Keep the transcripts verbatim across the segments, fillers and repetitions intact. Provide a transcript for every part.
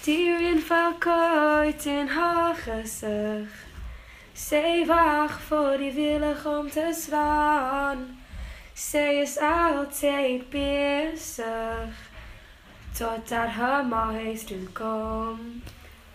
Stuur verkooit in haar gezicht. Zij wacht voor die willig om te zwaan. Zij is altijd bezig, totdat haar huis toe komt.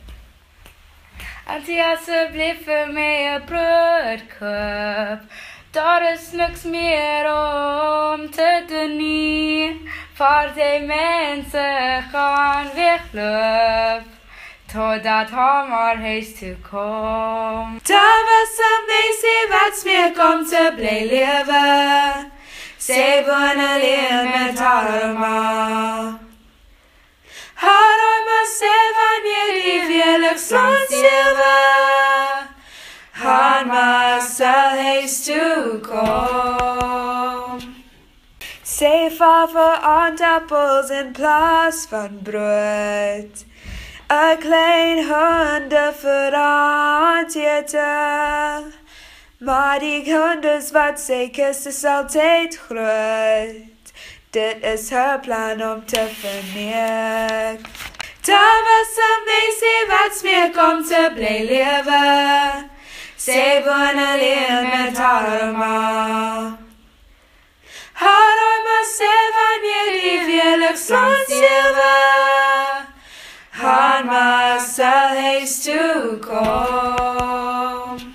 En die alsjeblieft voor mij een brood koop. Daar is niks meer om te doen. Voor die mensen gaan weglopen, totdat haar huis toe komt. Daar was een meisje wat meer komt te blij leven. Zij woont alleen met haar ma. Haar oma zei wanneer die willig soms leven. Haar ma zal huis toe komen. Zij valt voor aardappels in plaats van brood. Een klein honden verantwoorden. Maar die honden wat zij kust is altijd groot. Dit is haar plan om te vernietigen. Daar was een meisje wat meer komt te blij leven. Zij woont alleen met haar ma. Haar oma zei wanneer die willig soms leven. Haar ma zal huis toe komen.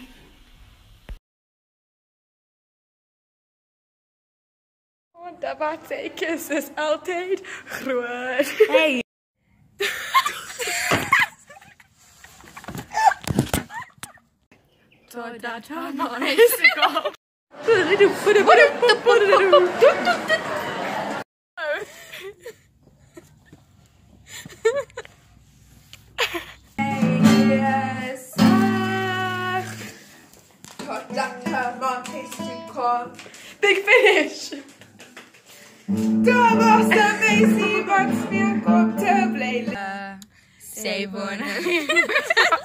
Want dat wat zij kust is altijd groot. Hey. Totdat haar ma huis toe komt. Big finish! Daar was de meisje wat meer komt te blijven. Zij wonen.